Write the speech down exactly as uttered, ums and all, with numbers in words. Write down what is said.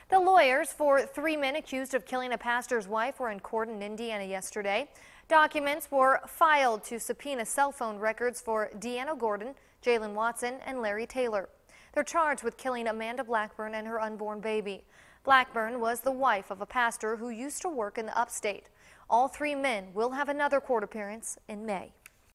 The lawyers for three men accused of killing a pastor's wife were in court in Indiana yesterday. Documents were filed to subpoena cell phone records for Deanna Gordon, Jalen Watson, and Larry Taylor. They're charged with killing Amanda Blackburn and her unborn baby. Blackburn was the wife of a pastor who used to work in the upstate. All three men will have another court appearance in May.